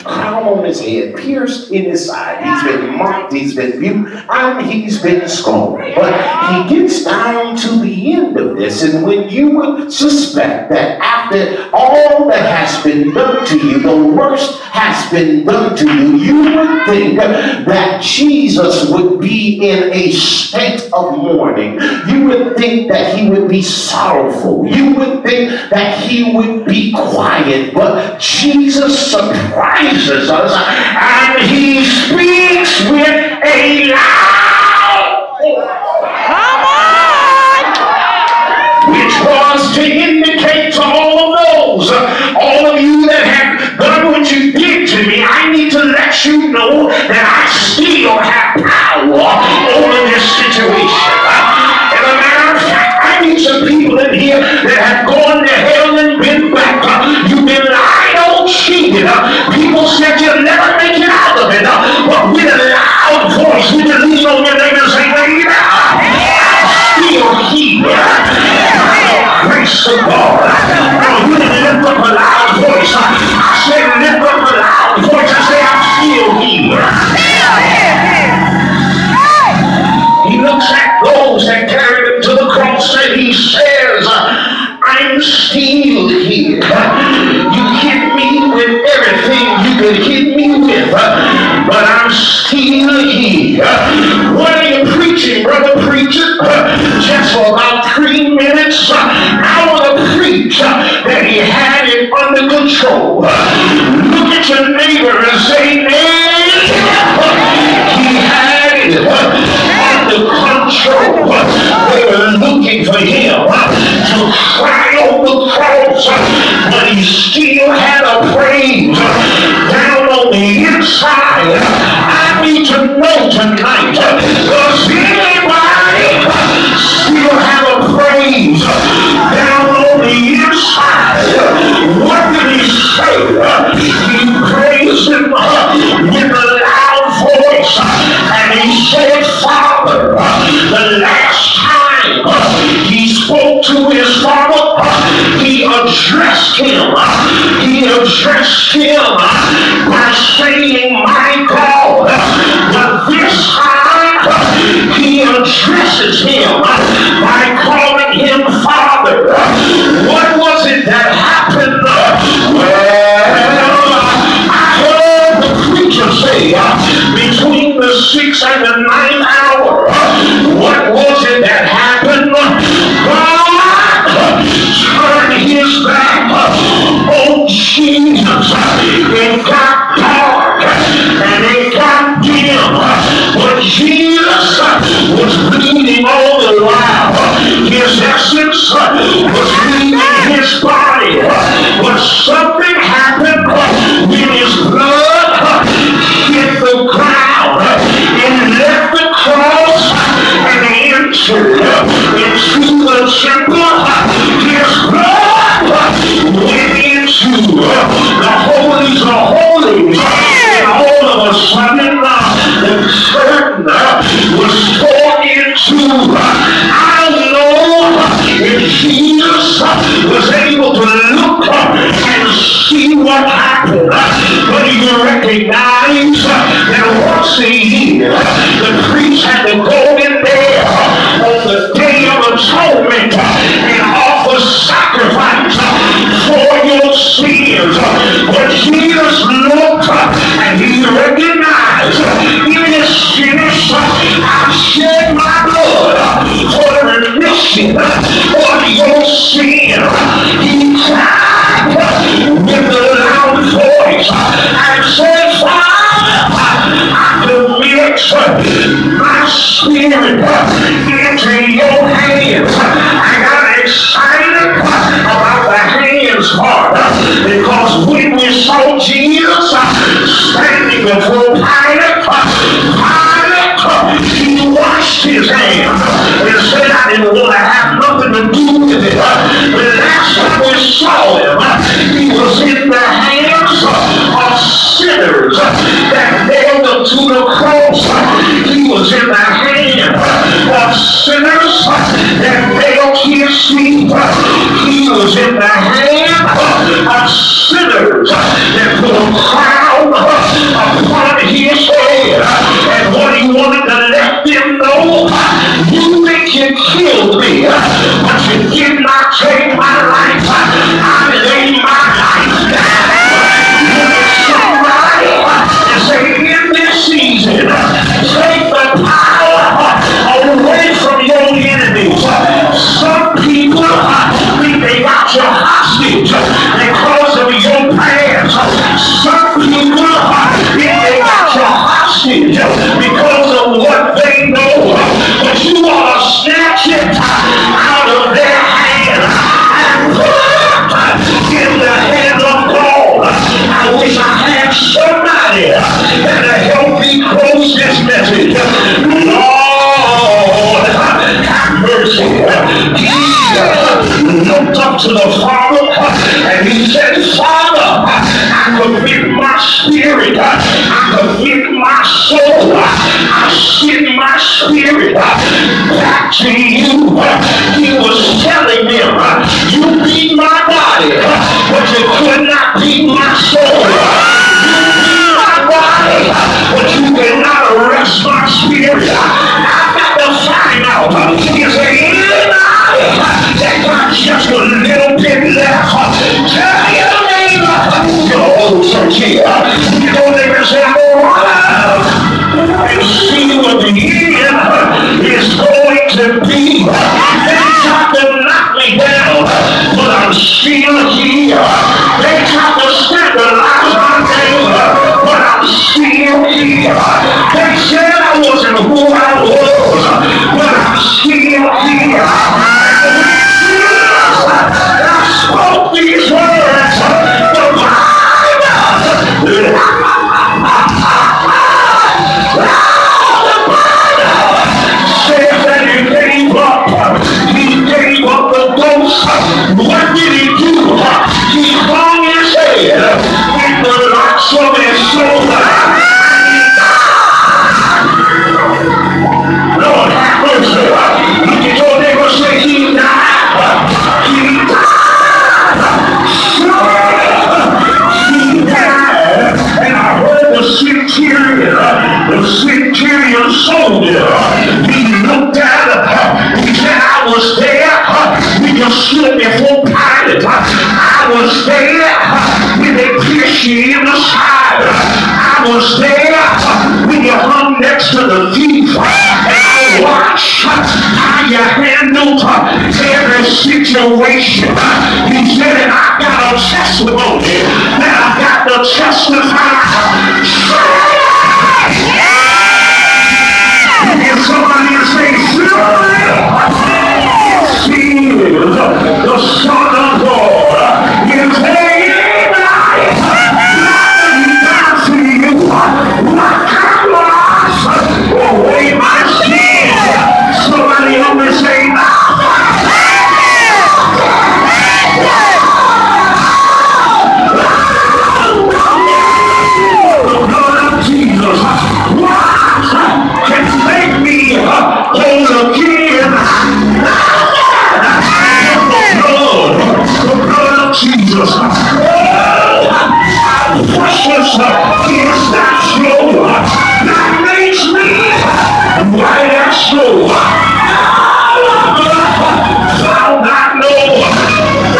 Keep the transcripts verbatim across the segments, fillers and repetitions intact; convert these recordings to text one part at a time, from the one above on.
crown on his head, pierced in his side. He's been mocked, he's been viewed, and he's been scorned. But he gets down to the end of this, and when you would suspect that after all that has been done to you, the worst has been done to you, you would think that Jesus would be in a state of mourning. You would think that he would be sorrowful. You would think that he would be quiet. But Jesus surprises us, and he speaks with a loud voice, which was to indicate to all of those, all of you that have done what you did to me, I need to let you know that I still have power over this situation. As a matter of fact, I need some people in here that have gone to hell and been back. You've been lied on, cheated. People said you'll never make it out of it. But with a loud voice, we can lean on your neighbor and say, baby, I'm still here. Grace of God. Now you didn't lift up a loud voice. I said lift up a loud voice and say, I'm still here. He looks at those that carried him to the cross and he says, I'm still here. You hit me with everything you could hit me with, but I'm still here. What are you preaching, brother preacher? Just for about three minutes, I want to preach that he had it under control. Look at your neighbor and say, neighbor, he had it under control. They were looking for him to cry on the cross, but he still had a praise down on the inside. I need to know tonight, does anybody still have a praise down on the inside? What did he say? He praised him with a loud voice, and he said, Father, the last time he spoke to his father, he addressed him. He addressed him by saying, my God. But this time, he addresses him by calling him Father. What was it that happened? Well, I heard the preacher say, between the sixth and the ninth hour, what was it that happened? God turned his back on Jesus. It got dark and it got dim, but Jesus was bleeding all the while. His essence was leaving his body, but something happened when his blood hit the ground. It left the cross and entered into the temple. His blood went into the holies of holies, and all of a sudden the curtain was torn into. I don't know if Jesus was able to look and see what happened, but he recognized that once a year the priest had to go in there on the Day of Atonement and offer sacrifice for your sins. But Jesus looked and he recognized, it is finished. I shed my blood for the remission of your sin. He cried with a loud voice and said, Father, I commit my spirit into your hands. I got excited about the hands part because when we saw Jesus ask somebody to help me close this message. Lord, have mercy. He looked up to the Father and he said, Father, I commit my spirit, I commit my soul, I send my spirit back to you. He was telling them, you beat my body, but you could not beat my soul. You beat my body, but you cannot arrest my spirit. I've got to find out, is there anybody that got just a little bit left? Tell your neighbor, your old church here, you know they can say, and see what the end is going to be. They tried to knock me down, but I'm still here. They tried to scandalize my name, but I'm still here. They said I wasn't who I was, but I'm still here. I spoke these words, the Bible says that he gave up. He gave up the ghost. What did he do? He hung his head with the locks of his shoulder. Lord have mercy. Look at your neighbor, say he died. He died. He died. And I heard the centurion, the centurion soldier, he looked at her. He said, I was there when you stood before Pilate. I was there when they pierced you in the side. I was there when you hung next to the thief. And I watched how you handled every situation. He said, and I got a testimony that I got to testify. And somebody say, see the Son of God is there. Not to you. Not to away my sin. Somebody help me say, the blood of Jesus. What can make me whole again? The blood of Jesus. How precious is that flow that makes me white as snow. Thou not know.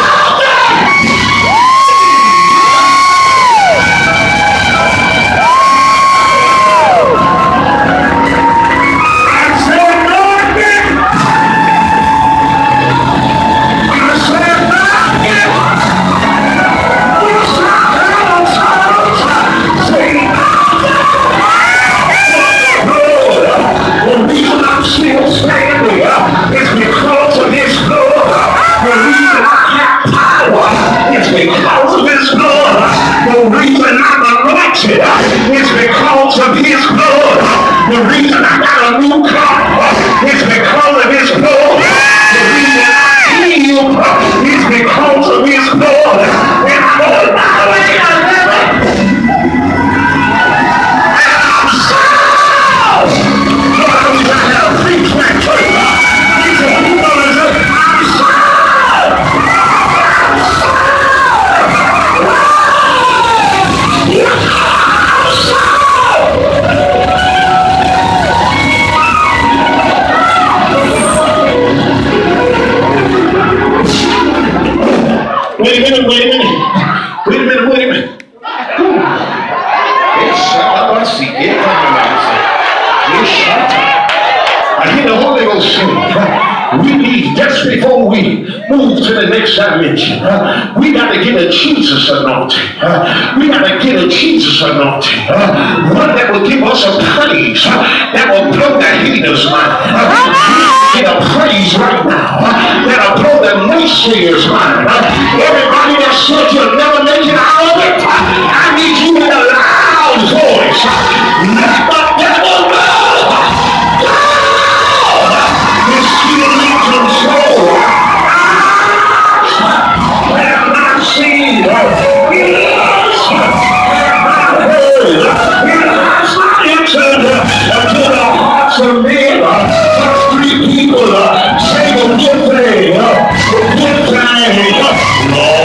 It's because of his blood. The reason I got a new car is because of his blood. The reason I healed is because of his blood. And I'm going to way I live. And I'm so. Lord, I'm going to have a free plant church. He said, who knows it? I'm so. Wait a minute, wait a minute. Wait a minute, wait a minute. I hear the Holy Ghost sing. We need, just before we move to the next dimension, uh, we got to get a Jesus anointing. Uh, we got to get a Jesus anointing. Uh, one that will give us a praise uh, that will blow the haters' mind. Uh, get a praise right now uh, that'll blow the naysayers' mind. Uh, everybody that said you'll never make it out of it, uh, I need you in the light. say, Lord,